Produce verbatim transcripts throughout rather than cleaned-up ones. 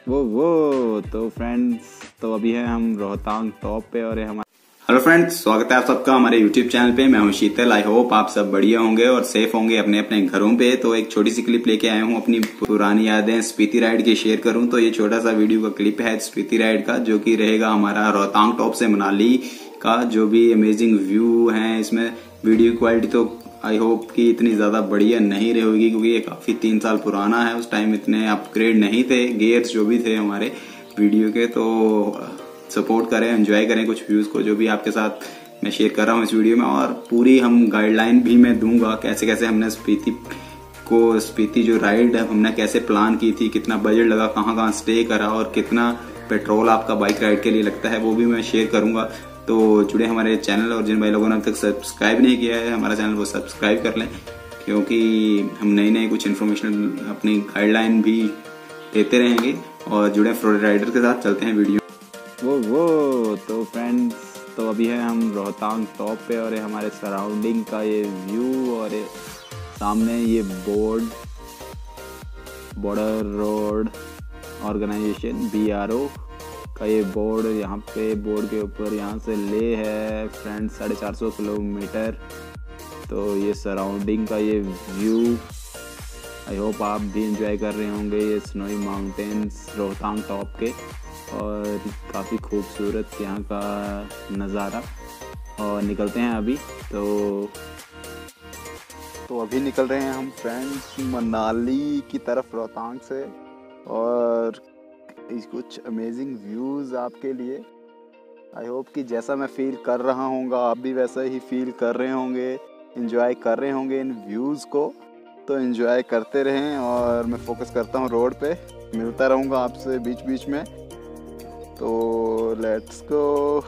वो वो तो फ्रेंड्स, तो अभी है हम रोहतांग टॉप पे और हमारे हेलो फ्रेंड्स, स्वागत है आप सबका हमारे यूट्यूब चैनल पे। मैं हूं शीतल। आई होप आप सब बढ़िया होंगे और सेफ होंगे अपने अपने घरों पे। तो एक छोटी सी क्लिप लेके आया हूं, अपनी पुरानी यादें स्पीति राइड की शेयर करूं। तो ये छोटा सा वीडियो का क्लिप है स्पीति राइड का, जो कि रहेगा हमारा रोहतांग टॉप से मनाली का। जो भी अमेजिंग व्यू है इसमें, वीडियो क्वालिटी तो आई होप कि इतनी ज्यादा बढ़िया नहीं रहेगी, क्योंकि ये काफी तीन साल पुराना है। उस टाइम इतने अपग्रेड नहीं थे गियर्स जो भी थे हमारे वीडियो के। तो सपोर्ट करें, एंजॉय करें कुछ व्यूज को, जो भी आपके साथ मैं शेयर कर रहा हूँ इस वीडियो में। और पूरी हम गाइडलाइन भी मैं दूंगा, कैसे कैसे हमने स्पीति को स्पीति जो राइड है हमने कैसे प्लान की थी, कितना बजट लगा, कहाँ कहाँ स्टे करा और कितना पेट्रोल आपका बाइक राइड के लिए लगता है, वो भी मैं शेयर करूंगा। तो जुड़े हमारे चैनल, और जिन भाई लोगों ने अब तक सब्सक्राइब नहीं किया है हमारा चैनल, वो सब्सक्राइब कर लें, क्योंकि हम नई नई कुछ इन्फॉर्मेशन अपनी गाइडलाइन भी देते रहेंगे। और जुड़े फ्लोरिडा राइडर के साथ, चलते हैं वीडियो। वो वो तो फ्रेंड्स, तो अभी है हम रोहतांग टॉप पे और ये हमारे सराउंडिंग का ये व्यू, और ये सामने ये board border road organisation B R O का ये बोर्ड, यहाँ पे बोर्ड के ऊपर यहाँ से ले है फ्रेंड्स साढ़े चार सौ किलोमीटर। तो ये सराउंडिंग का ये व्यू, आई होप आप भी इंजॉय कर रहे होंगे ये स्नोई माउंटेन्स रोहतांग टॉप के, और काफ़ी खूबसूरत यहाँ का नज़ारा। और निकलते हैं अभी। तो तो अभी निकल रहे हैं हम फ्रेंड्स मनाली की तरफ रोहतांग से, और इस कुछ अमेजिंग व्यूज़ आपके लिए। आई होप कि जैसा मैं फील कर रहा हूँगा आप भी वैसा ही फील कर रहे होंगे, इंजॉय कर रहे होंगे इन व्यूज़ को। तो एंजॉय करते रहें, और मैं फोकस करता हूँ रोड पे, मिलता रहूँगा आपसे बीच बीच में। तो लेट्स गो।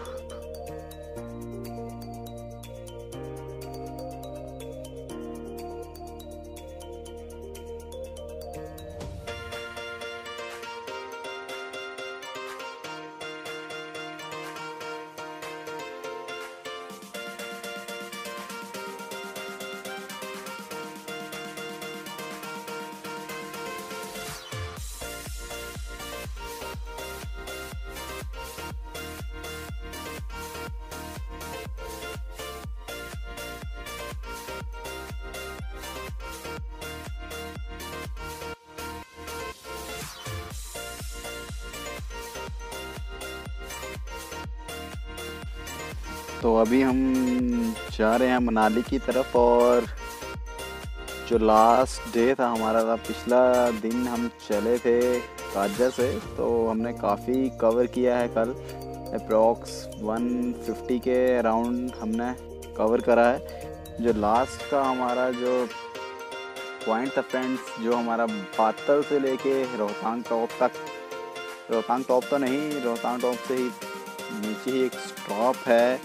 तो अभी हम जा रहे हैं मनाली की तरफ, और जो लास्ट डे था हमारा था, पिछला दिन हम चले थे काजा से, तो हमने काफ़ी कवर किया है कल। अप्रॉक्स एक सौ पचास के अराउंड हमने कवर करा है। जो लास्ट का हमारा जो पॉइंट था फ्रेंड्स, जो हमारा बातल से लेके रोहतांग टॉप तक, रोहतांग टॉप तो नहीं, रोहतांग टॉप से ही नीचे ही एक स्टॉप है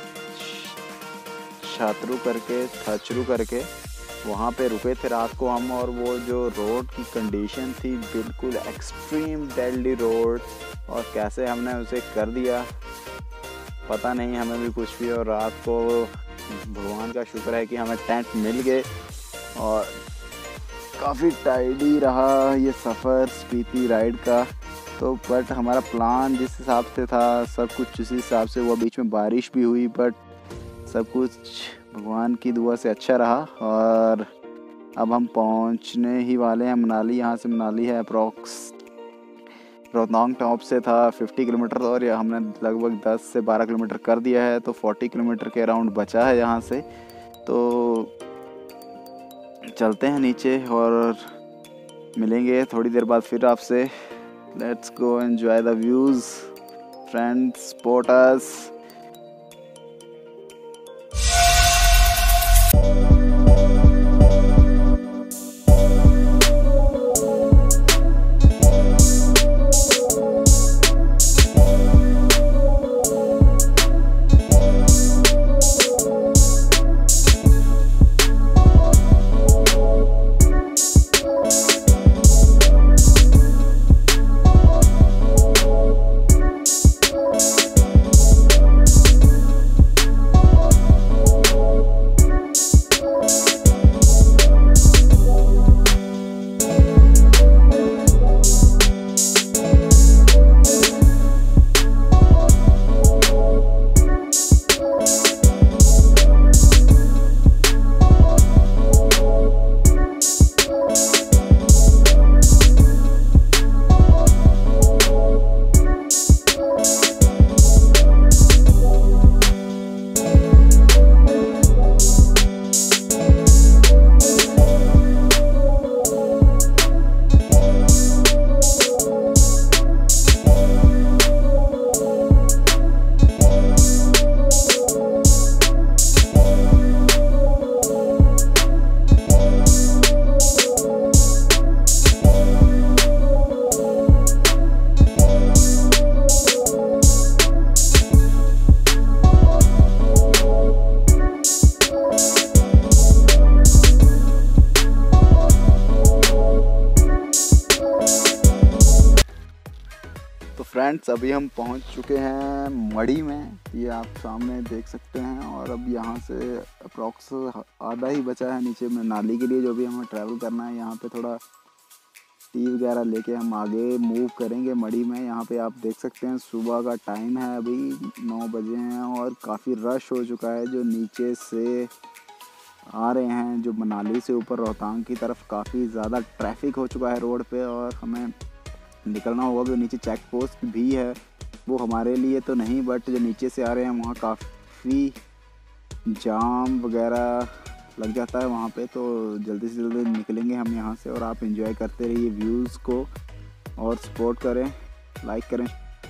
छात्रू करके थचरू करके, वहाँ पे रुके थे रात को हम। और वो जो रोड की कंडीशन थी बिल्कुल एक्सट्रीम डेडली रोड, और कैसे हमने उसे कर दिया पता नहीं हमें भी कुछ भी। और रात को भगवान का शुक्र है कि हमें टेंट मिल गए, और काफ़ी टाइडी रहा ये सफ़र स्पीति राइड का। तो बट हमारा प्लान जिस हिसाब से था सब कुछ उसी हिसाब से हुआ। बीच में बारिश भी हुई, बट सब कुछ भगवान की दुआ से अच्छा रहा। और अब हम पहुंचने ही वाले हैं मनाली। यहाँ से मनाली है अप्रॉक्स, रोहतांग टॉप से था पचास किलोमीटर, और यह हमने लगभग दस से बारह किलोमीटर कर दिया है। तो चालीस किलोमीटर के अराउंड बचा है यहाँ से। तो चलते हैं नीचे और मिलेंगे थोड़ी देर बाद फिर आपसे। Let's go enjoy the views friends, support us. Friends अभी हम पहुंच चुके हैं मड़ी में, ये आप सामने देख सकते हैं। और अब यहाँ से अप्रॉक्स आधा ही बचा है नीचे में नाली के लिए, जो भी हमें ट्रैवल करना है। यहाँ पे थोड़ा टी वगैरह लेके हम आगे मूव करेंगे मड़ी में। यहाँ पे आप देख सकते हैं सुबह का टाइम है, अभी नौ बजे हैं और काफ़ी रश हो चुका है। जो नीचे से आ रहे हैं, जो मनाली से ऊपर रोहतांग की तरफ, काफ़ी ज़्यादा ट्रैफिक हो चुका है रोड पे और हमें निकलना होगा। जो नीचे चेक पोस्ट भी है, वो हमारे लिए तो नहीं, बट जो नीचे से आ रहे हैं वहाँ काफ़ी जाम वगैरह लग जाता है वहाँ पे। तो जल्दी से जल्दी निकलेंगे हम यहाँ से और आप एंजॉय करते रहिए व्यूज़ को और सपोर्ट करें, लाइक करें।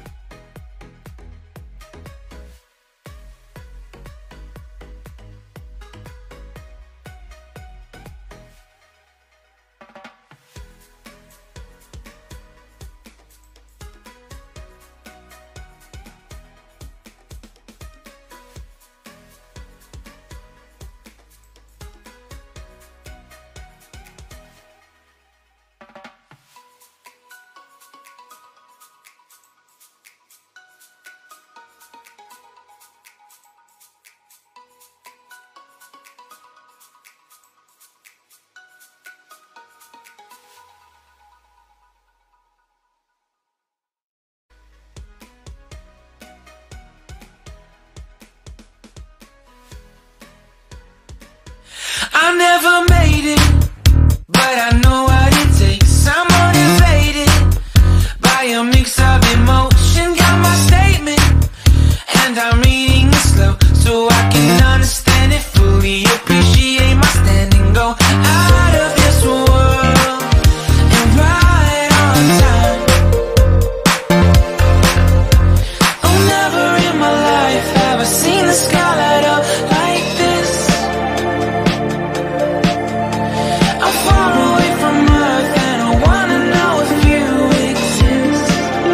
I never made it, but I know what it takes. I'm motivated by a mix of emotion. Got my statement, and I'm reading it slow so I can understand it fully. Appreciate my standing, go out of this world and right on time. Oh, never in my life have I seen the sky light up like this. I'm far away from Earth and I wanna know if you exist.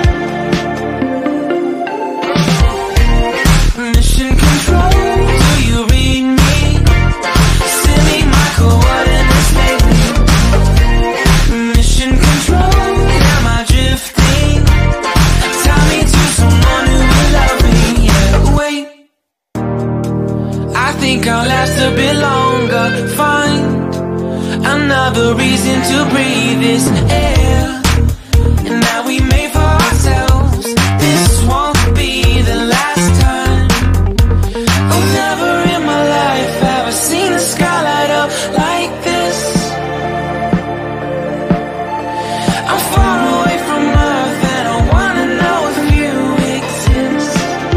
Mission control, do you read me? Send me my coordinates lately. Mission control, am I drifting? Tie me to someone who will love me. Yeah, wait, I think I'll last a bit longer. Fine, another reason to breathe this air. And now we made for ourselves. This won't be the last time. Oh, never in my life have I seen the sky light up like this. I'm far away from Earth and I wanna know if you exist.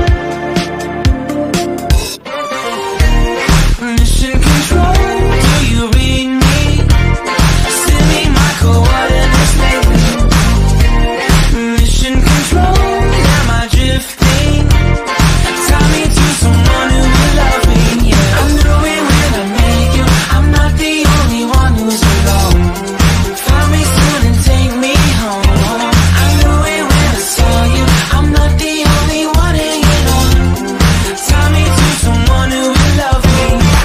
Mission control, do you read me? Send me my coordinates lately. Mission control, am I drifting? Tie me to someone who will love me. Yeah, I knew it when I met you. I'm not the only one who's alone. Find me soon and take me home. I knew it when I saw you. I'm not the only one hanging on. Tie me to someone who will love me.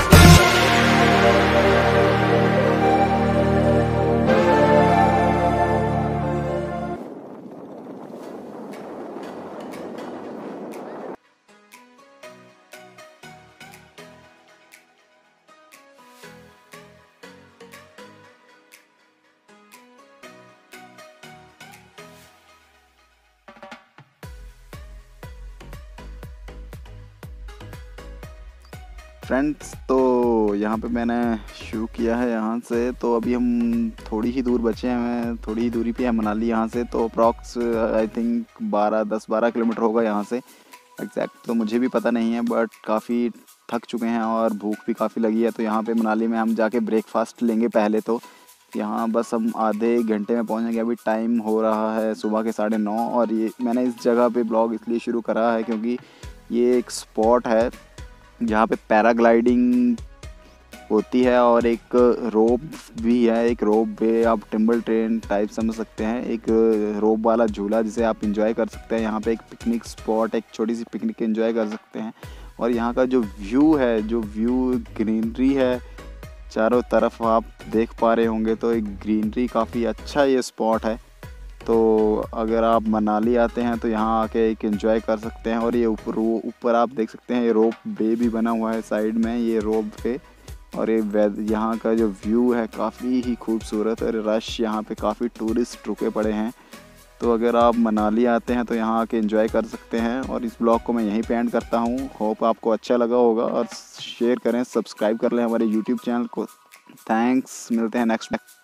Friends तो यहाँ पे मैंने शुरू किया है यहाँ से। तो अभी हम थोड़ी ही दूर बचे हैं, थोड़ी ही दूरी पे है मनाली यहाँ से। तो अप्रॉक्स आई थिंक बारह दस बारह किलोमीटर होगा यहाँ से। एग्जैक्ट तो मुझे भी पता नहीं है, बट काफ़ी थक चुके हैं और भूख भी काफ़ी लगी है। तो यहाँ पे मनाली में हम जाके ब्रेकफास्ट लेंगे पहले। तो यहाँ बस हम आधे घंटे में पहुँचेंगे। अभी टाइम हो रहा है सुबह के साढ़े नौ। और ये मैंने इस जगह पे ब्लॉग इसलिए शुरू करा है क्योंकि ये एक स्पॉट है जहाँ पे पैराग्लाइडिंग होती है और एक रोप भी है। एक रोप वे, आप टिम्बल ट्रेन टाइप समझ सकते हैं। एक रोप वाला झूला जिसे आप एंजॉय कर सकते हैं। यहाँ पे एक पिकनिक स्पॉट, एक छोटी सी पिकनिक एंजॉय कर सकते हैं। और यहाँ का जो व्यू है, जो व्यू ग्रीनरी है चारों तरफ आप देख पा रहे होंगे। तो एक ग्रीनरी काफ़ी अच्छा ये स्पॉट है। तो अगर आप मनाली आते हैं तो यहाँ आके एक एंजॉय कर सकते हैं। और ये ऊपर ऊपर आप देख सकते हैं ये रोप वे भी बना हुआ है साइड में, ये रोप वे। और ये यहाँ का जो व्यू है काफ़ी ही खूबसूरत और रश यहाँ पे काफ़ी टूरिस्ट रुके पड़े हैं। तो अगर आप मनाली आते हैं तो यहाँ आके एंजॉय कर सकते हैं। और इस ब्लॉग को मैं यहीं पे एंड करता हूँ। होप आपको अच्छा लगा होगा और शेयर करें, सब्सक्राइब कर लें हमारे यूट्यूब चैनल को। थैंक्स, मिलते हैं नेक्स्ट